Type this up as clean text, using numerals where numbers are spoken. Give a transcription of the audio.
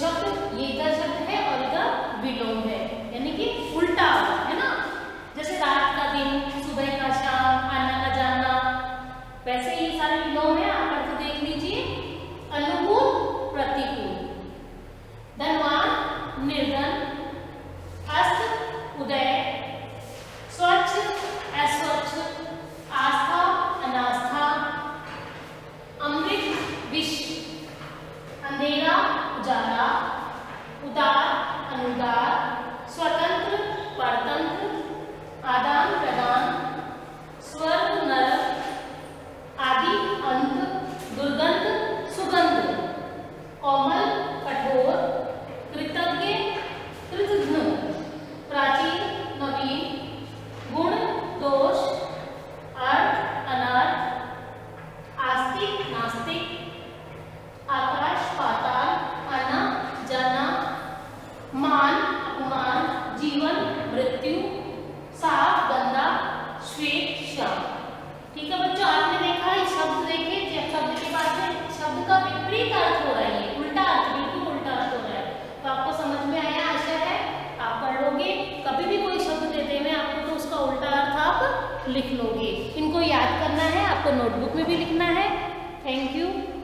शब्द ये इधर शब्द है और इधर विलोम है, यानी कि उल्टा है ना। जैसे रात का दिन, सुबह का शाम, आना का जाना, वैसे ये सारे विलोम है। आप अर्थ देख लीजिए। अनुकूल, प्रतिकूल, धनवान, निर्धन, अस्त, उदय, स्वच्छ, अस्वच्छ, आस्था, अनास्था, अमृत, विष, अंधेरा, उजाला, उदार, अनुदार, स्वतंत्र, परतंत्र, आदान प्रदान, स्वर्ग, नरक, आदि, अंत, दुर्गंध, सुगंध, कोमल, कठोर, कृतज्ञ, कृतघ्न, प्राचीन, नवीन, गुण, दोष, अर्थ, अनर्थ, आस्तिक, नास्तिक, आकाश, पाताल, आना, जाना, मान, अपमान, जीवन, मृत्यु, साफ, गंदा, श्वेत, श्याम। ठीक है बच्चों, आपने देखा ये शब्द देखे, शब्द के बाद में शब्द का विपरीत अर्थ हो रहा है, उल्टा अर्थ, बिल्कुल उल्टा अर्थ हो रहा है। तो आपको समझ में आया, आशा है आप पढ़ लोगे। कभी भी कोई शब्द देते हुए आपको तो उसका उल्टा अर्थ आप लिख लोगे। इनको याद करना है, आपको नोटबुक में भी लिखना है। Thank you.